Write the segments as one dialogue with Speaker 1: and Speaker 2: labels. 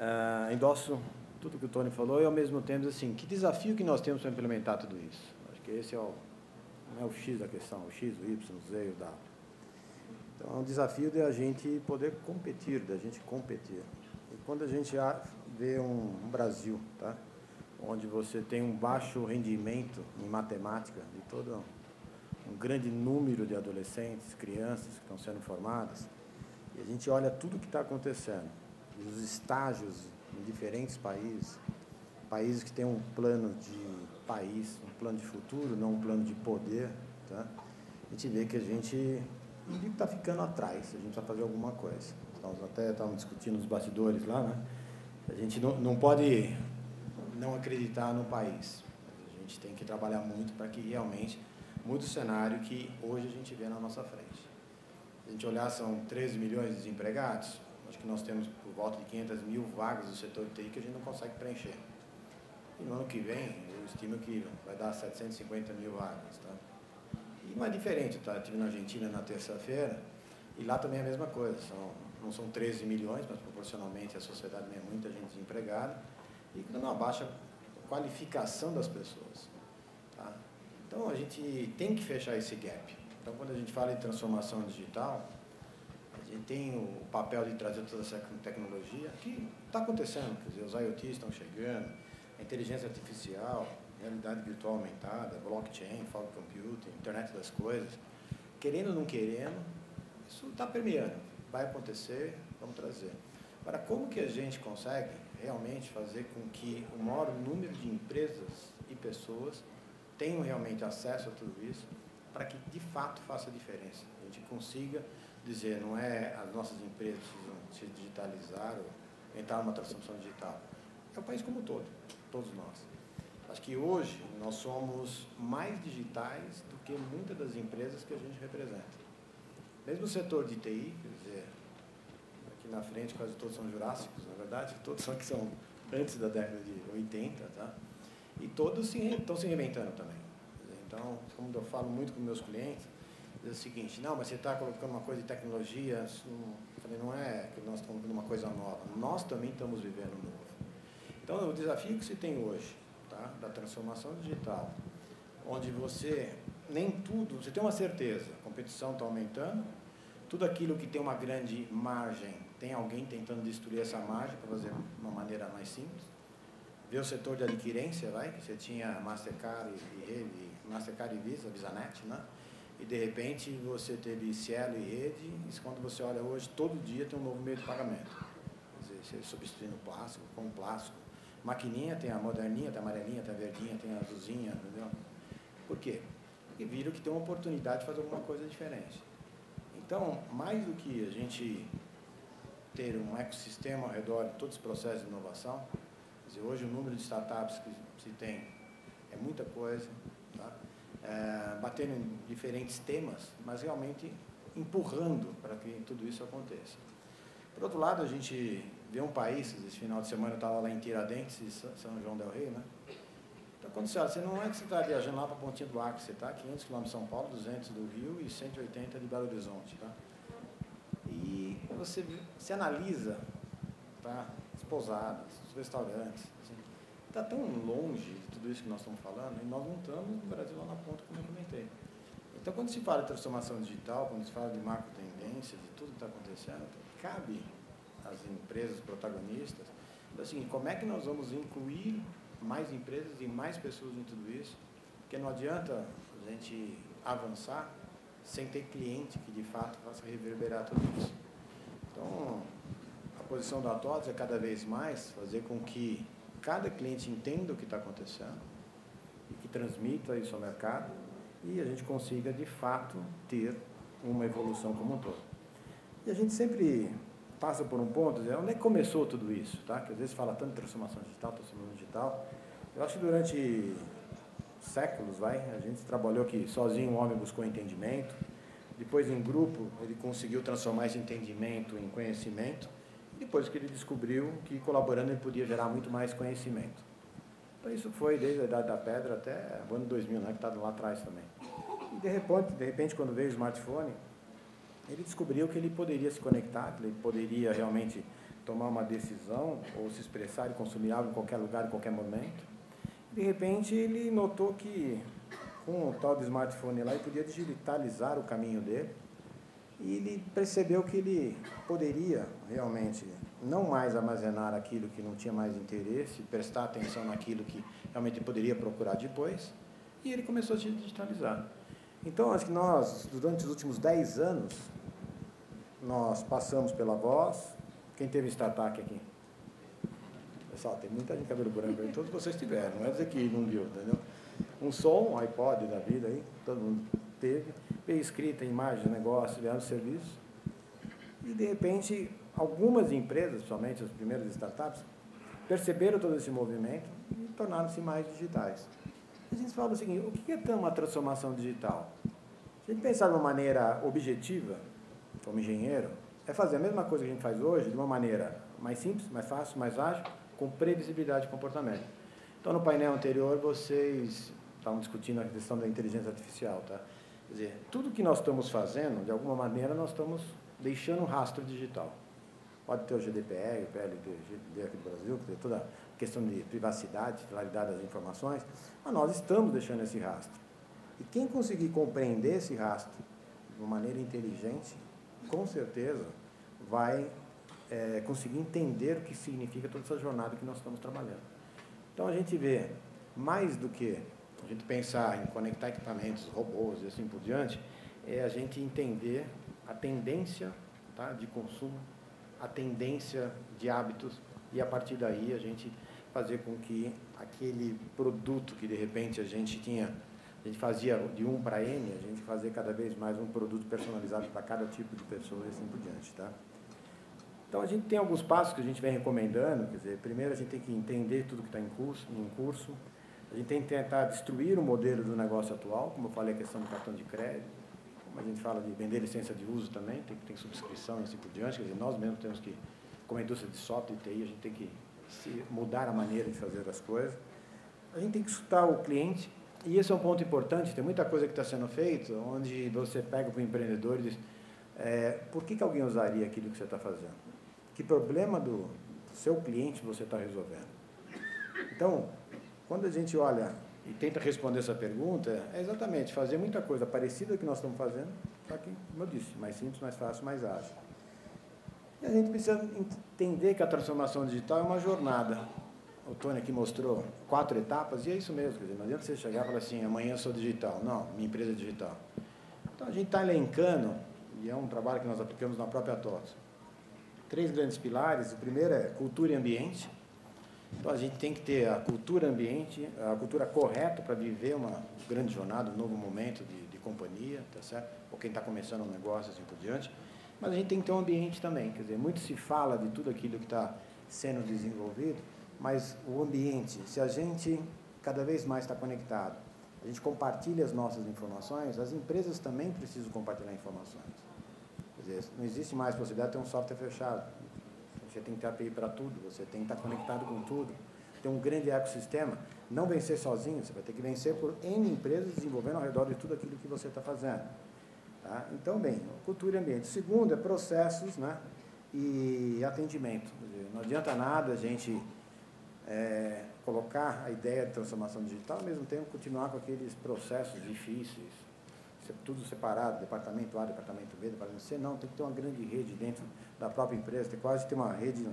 Speaker 1: Endosso tudo que o Tony falou e, ao mesmo tempo, assim, que desafio que nós temos para implementar tudo isso? Acho que esse não é o X da questão, o X, o Y, o Z e o W. Então, é um desafio de a gente poder competir, da gente competir. E quando a gente vê um Brasil, tá? Onde você tem um baixo rendimento em matemática de todo um grande número de adolescentes, crianças que estão sendo formadas, e a gente olha tudo o que está acontecendo, os estágios em diferentes países que têm um plano de país, um plano de futuro, não um plano de poder, tá? A gente vê que a gente está ficando atrás, a gente vai fazer alguma coisa. Estávamos discutindo nos bastidores lá, né? A gente não pode não acreditar no país. A gente tem que trabalhar muito para que realmente mude o cenário que hoje a gente vê na nossa frente. Se a gente olhar, são 13 milhões de desempregados, acho que nós temos por volta de 500 mil vagas do setor TI que a gente não consegue preencher. E no ano que vem, eu estimo que vai dar 750 mil vagas. Tá? E não é diferente, tá? Eu estive na Argentina na terça-feira, e lá também é a mesma coisa. Não são 13 milhões, mas proporcionalmente a sociedade tem muita gente desempregada, e com uma baixa qualificação das pessoas. Tá? Então, a gente tem que fechar esse gap. Então, quando a gente fala em transformação digital, a gente tem o papel de trazer toda essa tecnologia que está acontecendo. Quer dizer, os IoTs estão chegando, a inteligência artificial, realidade virtual aumentada, blockchain, cloud computing, internet das coisas. Querendo ou não querendo, isso está permeando. Vai acontecer, vamos trazer. Agora, como que a gente consegue realmente fazer com que o maior número de empresas e pessoas tenham realmente acesso a tudo isso, para que de fato faça a diferença? A gente consiga dizer, não é as nossas empresas precisam se digitalizar ou entrar numa transformação digital. É o país como um todo, todos nós. Acho que hoje nós somos mais digitais do que muitas das empresas que a gente representa. Mesmo o setor de TI, quer dizer, aqui na frente quase todos são jurássicos, na verdade, todos são que são antes da década de 80, tá? E todos estão se reinventando também. Então, como eu falo muito com meus clientes, diz o seguinte, não, mas você está colocando uma coisa de tecnologia, eu falei, não é que nós estamos colocando uma coisa nova, nós também estamos vivendo novo. Então, o desafio que se tem hoje, tá, da transformação digital, onde você, nem tudo, você tem uma certeza, a competição está aumentando, tudo aquilo que tem uma grande margem, tem alguém tentando destruir essa margem para fazer de uma maneira mais simples. Vê o setor de adquirência, que você tinha Mastercard Mastercard e Visa, VisaNet, né? E de repente você teve Cielo e Rede, e quando você olha hoje, todo dia tem um novo meio de pagamento. Quer dizer, você substituindo plástico com plástico. Maquininha tem a moderninha, tem a amarelinha, tem a verdinha, tem a azulzinha, entendeu? Por quê? Porque viram que tem uma oportunidade de fazer alguma coisa diferente. Então, mais do que a gente ter um ecossistema ao redor de todos os processos de inovação, quer dizer, hoje o número de startups que se tem é muita coisa, tá? Batendo em diferentes temas, mas realmente empurrando para que tudo isso aconteça. Por outro lado, a gente vê um país, esse final de semana eu estava lá em Tiradentes, São João del Rei, né? Então, quando você não é que você está viajando lá para a Pontinha do Acre, você está a 500 km de São Paulo, 200 do Rio e 180 de Belo Horizonte, tá? E você analisa, tá, as pousadas, os restaurantes, assim, está tão longe de tudo isso que nós estamos falando, e nós não estamos no Brasil lá na ponta, como eu comentei. Então, quando se fala de transformação digital, quando se fala de macro tendências, de tudo que está acontecendo, cabe às empresas protagonistas, assim, como é que nós vamos incluir mais empresas e mais pessoas em tudo isso? Porque não adianta a gente avançar sem ter cliente que, de fato, faça reverberar tudo isso. Então, a posição da TOTVS é cada vez mais fazer com que cada cliente entenda o que está acontecendo e que transmita isso ao mercado e a gente consiga, de fato, ter uma evolução como um todo. E a gente sempre passa por um ponto, onde é que começou tudo isso, tá? Que às vezes fala tanto de transformação digital. Eu acho que durante séculos, a gente trabalhou que sozinho o homem buscou entendimento, depois em grupo ele conseguiu transformar esse entendimento em conhecimento, depois que ele descobriu que colaborando ele podia gerar muito mais conhecimento. Então isso foi desde a Idade da Pedra até o ano 2000, né, que está lá atrás também. E de repente, quando veio o smartphone, ele descobriu que ele poderia se conectar, que ele poderia realmente tomar uma decisão ou se expressar e consumir algo em qualquer lugar, em qualquer momento. De repente, ele notou que com o tal de smartphone lá, ele podia digitalizar o caminho dele e ele percebeu que ele poderia realmente não mais armazenar aquilo que não tinha mais interesse, prestar atenção naquilo que realmente poderia procurar depois, e ele começou a se digitalizar. Então, acho que nós, durante os últimos 10 anos, nós passamos pela Voz. Quem teve startup aqui? Pessoal, tem muita gente de cabelo branco aí, todos vocês tiveram, não é dizer que não viu, entendeu? Um som, um iPod da vida aí, todo mundo teve, escrita, imagem, negócio, vieram serviço, e de repente, algumas empresas, principalmente as primeiras startups, perceberam todo esse movimento e tornaram-se mais digitais. A gente fala o seguinte, o que é ter uma transformação digital? Se a gente pensar de uma maneira objetiva, como engenheiro, é fazer a mesma coisa que a gente faz hoje, de uma maneira mais simples, mais fácil, mais ágil, com previsibilidade de comportamento. Então, no painel anterior, vocês estavam discutindo a questão da inteligência artificial, tá? Quer dizer, tudo que nós estamos fazendo, de alguma maneira, nós estamos deixando um rastro digital. Pode ter o GDPR, o PLD aqui do Brasil, quer dizer, toda a questão de privacidade, titularidade das informações, mas nós estamos deixando esse rastro. E quem conseguir compreender esse rastro de uma maneira inteligente, com certeza vai conseguir entender o que significa toda essa jornada que nós estamos trabalhando. Então, a gente vê, mais do que a gente pensar em conectar equipamentos, robôs e assim por diante, é a gente entender a tendência, tá, de consumo, a tendência de hábitos, e a partir daí a gente fazer com que aquele produto que de repente a gente fazia de 1 para N, a gente fazer cada vez mais um produto personalizado para cada tipo de pessoa e assim por diante, tá? Então, a gente tem alguns passos que a gente vem recomendando, quer dizer, primeiro a gente tem que entender tudo que está em curso, a gente tem que tentar destruir o modelo do negócio atual, como eu falei, a questão do cartão de crédito, como a gente fala de vender licença de uso também, tem subscrição e assim por diante, quer dizer, nós mesmos temos que, como a indústria de software e TI, a gente tem que mudar a maneira de fazer as coisas. A gente tem que escutar o cliente, e esse é um ponto importante, tem muita coisa que está sendo feita, onde você pega para o empreendedor e diz, por que alguém usaria aquilo que você está fazendo? Que problema do seu cliente você está resolvendo? Então, quando a gente olha e tenta responder essa pergunta, é exatamente fazer muita coisa parecida que nós estamos fazendo, só que, como eu disse, mais simples, mais fácil, mais ágil. E a gente precisa entender que a transformação digital é uma jornada. O Tony aqui mostrou 4 etapas, e é isso mesmo, quer dizer, não adianta você chegar e falar assim, amanhã eu sou digital. Não, minha empresa é digital. Então, a gente está elencando, e é um trabalho que nós aplicamos na própria TOTS, 3 grandes pilares. O primeiro é cultura e ambiente. Então, a gente tem que ter a cultura ambiente, a cultura correta para viver uma grande jornada, um novo momento de companhia, tá certo? Ou quem está começando um negócio, assim por diante. Mas a gente tem que ter um ambiente também, quer dizer, muito se fala de tudo aquilo que está sendo desenvolvido, mas o ambiente, se a gente cada vez mais está conectado, a gente compartilha as nossas informações, as empresas também precisam compartilhar informações. Quer dizer, não existe mais possibilidade de ter um software fechado. Você tem que ter API para tudo, você tem que estar conectado com tudo. Tem um grande ecossistema. Não vencer sozinho, você vai ter que vencer por N empresas desenvolvendo ao redor de tudo aquilo que você está fazendo. Tá? Então, bem, cultura e ambiente. O segundo é processos, né, e atendimento. Quer dizer, não adianta nada a gente colocar a ideia de transformação digital, ao mesmo tempo continuar com aqueles processos difíceis, tudo separado, departamento A, departamento B, departamento C, não, tem que ter uma grande rede dentro da própria empresa, tem quase ter uma rede,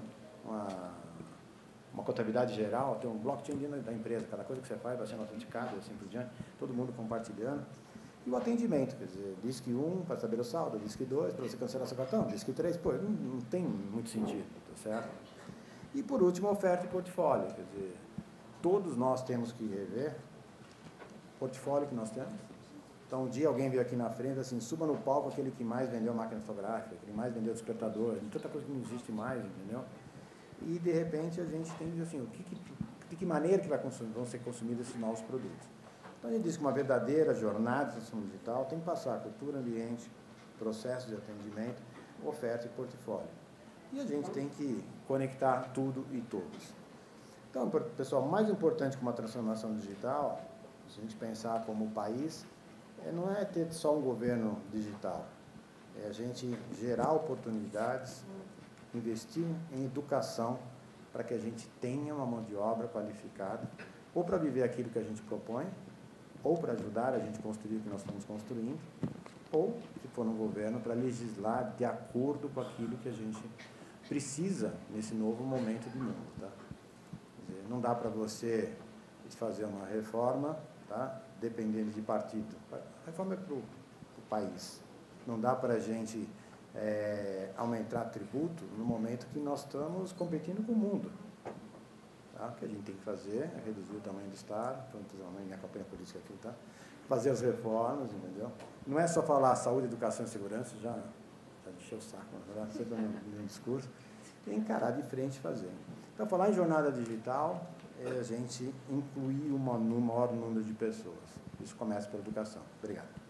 Speaker 1: uma contabilidade geral, tem um blockchain dentro da empresa, cada coisa que você faz vai sendo autenticada e assim por diante, todo mundo compartilhando. E o atendimento, quer dizer, DISC 1 para saber o saldo, DISC 2 para você cancelar seu cartão, DISC 3, pô, não tem muito sentido, tá certo? E por último, oferta e portfólio, quer dizer, todos nós temos que rever o portfólio que nós temos. Então, um dia alguém veio aqui na frente, assim, suba no palco aquele que mais vendeu máquina fotográfica, que mais vendeu despertador, tanta coisa que não existe mais, entendeu? E, de repente, a gente tem que dizer assim, de que maneira que vão ser consumidos esses novos produtos. Então, a gente diz que uma verdadeira jornada de transformação digital tem que passar cultura, ambiente, processo de atendimento, oferta e portfólio. E a gente tem que conectar tudo e todos. Então, pessoal, o mais importante que uma transformação digital, se a gente pensar como país, não é ter só um governo digital, é a gente gerar oportunidades investir em educação para que a gente tenha uma mão de obra qualificada, ou para viver aquilo que a gente propõe, ou para ajudar a gente a construir o que nós estamos construindo, ou, se for no governo, para legislar de acordo com aquilo que a gente precisa nesse novo momento de mundo. Tá? Quer dizer, não dá para você fazer uma reforma, tá? Dependendo de partido. A reforma é para o país. Não dá para a gente aumentar tributo no momento que nós estamos competindo com o mundo. Tá? O que a gente tem que fazer é reduzir o tamanho do Estado, minha campanha política aqui, tá? Fazer as reformas, entendeu? Não é só falar saúde, educação e segurança, já encheu o saco, mas sempre no discurso, e encarar de frente e fazer. Então, falar em jornada digital é a gente incluir um maior número de pessoas. Isso começa pela educação. Obrigado.